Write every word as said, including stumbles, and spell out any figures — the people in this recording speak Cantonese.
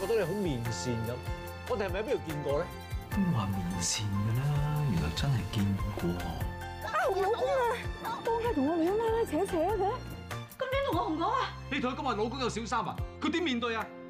覺得你好面善咁。我哋係咪喺邊度見過咧？ 邊話面善㗎啦？原來真係見過。 啊，洪老公啊，當家同我女人拉拉扯扯嘅， 咁點同我紅講啊？ 你同佢講話老公有小三啊？佢點面對啊？